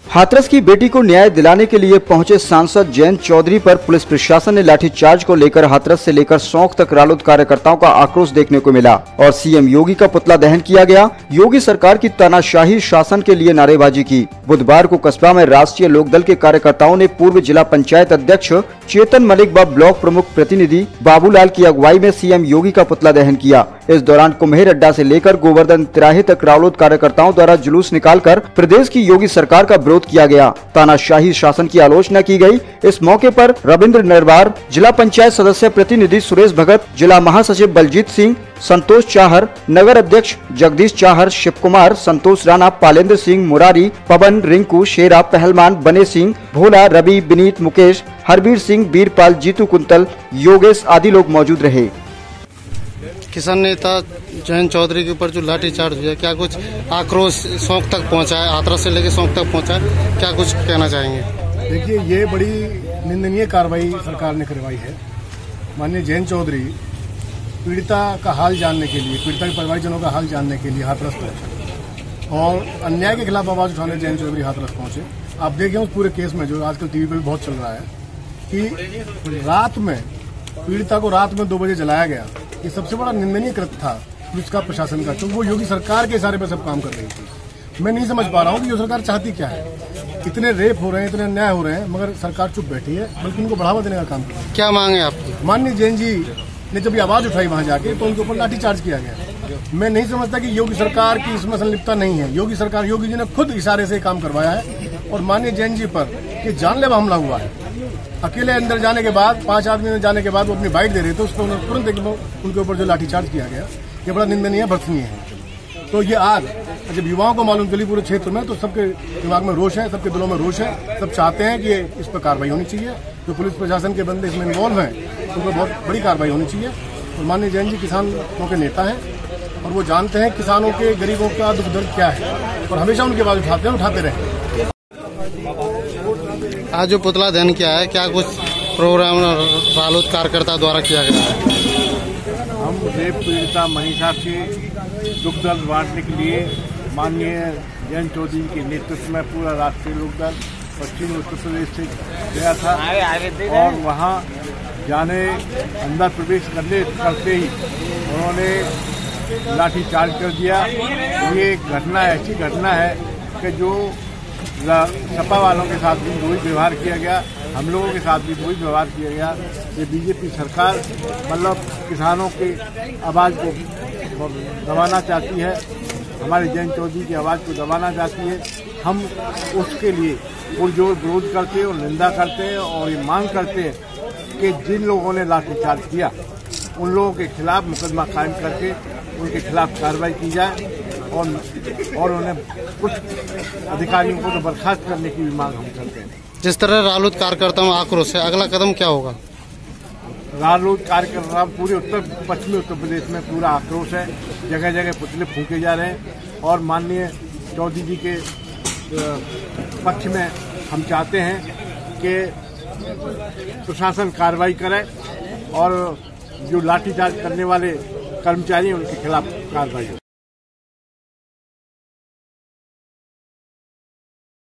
हाथरस की बेटी को न्याय दिलाने के लिए पहुंचे सांसद जयंत चौधरी पर पुलिस प्रशासन ने लाठीचार्ज को लेकर हाथरस से लेकर सौंख तक रालोद कार्यकर्ताओं का आक्रोश देखने को मिला और सीएम योगी का पुतला दहन किया गया। योगी सरकार की तानाशाही शासन के लिए नारेबाजी की। बुधवार को कस्बा में राष्ट्रीय लोकदल के कार्यकर्ताओं ने पूर्व जिला पंचायत अध्यक्ष चेतन मलिक व ब्लॉक प्रमुख प्रतिनिधि बाबूलाल की अगुवाई में सीएम योगी का पुतला दहन किया। इस दौरान कुम्हेर अड्डा से लेकर गोवर्धन तिराहे तक रालोद कार्यकर्ताओं द्वारा जुलूस निकालकर प्रदेश की योगी सरकार का विरोध किया गया। तानाशाही शासन की आलोचना की गई। इस मौके पर रविंद्र नरवार, जिला पंचायत सदस्य प्रतिनिधि सुरेश भगत, जिला महासचिव बलजीत सिंह, संतोष चाहर, नगर अध्यक्ष जगदीश चाहर, शिव कुमार, संतोष राणा, पालेंद्र सिंह, मुरारी, पवन, रिंकू, शेरा, पहलवान, बने सिंह, भोला, रवि, विनीत, मुकेश, हरबीर सिंह, बीरपाल, जीतू कुंतल, योगेश आदि लोग मौजूद रहे। किसान नेता जयंत चौधरी के ऊपर जो लाठीचार्ज हुआ, क्या कुछ आक्रोश सौंख तक पहुंचा है, हाथरस से लेकर सौंख तक पहुंचा है, क्या कुछ कहना चाहेंगे? देखिए, ये बड़ी निंदनीय कार्रवाई सरकार ने करवाई है। माननीय जयंत चौधरी पीड़िता का हाल जानने के लिए, पीड़िता के परिवारजनों का हाल जानने के लिए हाथरस पहुंचे और अन्याय के खिलाफ आवाज उठाने जयंत चौधरी हाथरस पहुंचे। आप देखें उस पूरे केस में, जो आजकल टीवी पे भी बहुत चल रहा है, कि रात में पीड़िता को रात में 2 बजे जलाया गया। ये सबसे बड़ा निंदनीय कृत्य था पुलिस का, प्रशासन का, क्योंकि वो योगी सरकार के इशारे पर सब काम कर रही थी। मैं नहीं समझ पा रहा हूँ कि योगी सरकार चाहती क्या है। इतने रेप हो रहे हैं, इतने अन्याय हो रहे हैं, मगर सरकार चुप बैठी है, बल्कि उनको बढ़ावा देने का काम कर रही है। क्या मांगे आपकी? माननीय जैन जी ने जब ये आवाज उठाई वहां जाके, तो उनके ऊपर लाठीचार्ज किया गया। मैं नहीं समझता कि योगी सरकार की इसमें संलिप्तता नहीं है। योगी जी ने खुद इशारे से काम करवाया है और माननीय जैन जी पर ये जानलेवा हमला हुआ है। अकेले अंदर जाने के बाद, 5 आदमी में जाने के बाद वो अपनी बाइट दे रहे थे, उसको तुरंत उनके ऊपर जो लाठीचार्ज किया गया, ये बड़ा निंदनीय, भर्त्सनीय है। तो ये आज जब युवाओं को मालूम चली पूरे क्षेत्र में, तो सबके दिमाग में रोष है, सबके दिलों में रोष है। सब चाहते हैं कि इस पर कार्रवाई होनी चाहिए। जो पुलिस प्रशासन के बंदे इसमें इन्वॉल्व हैं, उन पर बहुत बड़ी कार्रवाई होनी चाहिए। और माननीय जैन जी किसानों के नेता हैं और वो जानते हैं किसानों के, गरीबों का दुख दर्द क्या है, और हमेशा उनकी आवाज उठाते रहे। आज जो पुतला दहन किया है, क्या कुछ प्रोग्राम रालोद कार्यकर्ता द्वारा किया गया है? हम रेप पीड़िता मनीषा के दुख दर्द बांटने के लिए माननीय जयंत चौधरी के नेतृत्व में पूरा राष्ट्रीय लोकदल पश्चिमी उत्तर प्रदेश से गया था और वहां जाने अंदर प्रवेश करते ही उन्होंने लाठीचार्ज कर दिया। ये घटना ऐसी घटना है कि जो सपा वालों के साथ भी वही व्यवहार किया गया, हम लोगों के साथ भी वही व्यवहार किया गया। ये बीजेपी सरकार मतलब किसानों की आवाज़ को दबाना चाहती है, हमारे जयंत चौधरी की आवाज़ को दबाना चाहती है। हम उसके लिए पुरजोर विरोध करते हैं और निंदा करते हैं और ये मांग करते हैं कि जिन लोगों ने लाठीचार्ज किया उन लोगों के खिलाफ मुकदमा कायम करके उनके खिलाफ कार्रवाई की जाए और उन्हें कुछ अधिकारियों को तो बर्खास्त करने की भी मांग हम करते हैं। जिस तरह रालोद कार्यकर्ताओं में आक्रोश है, अगला कदम क्या होगा? रालोद कार्यकर्ता पूरे पश्चिमी उत्तर प्रदेश में पूरा आक्रोश है। जगह जगह पुतले फूके जा रहे हैं और माननीय चौधरी जी के पक्ष में हम चाहते हैं कि प्रशासन कार्रवाई करे और जो लाठीचार्ज करने वाले कर्मचारी उनके खिलाफ कार्रवाई हो।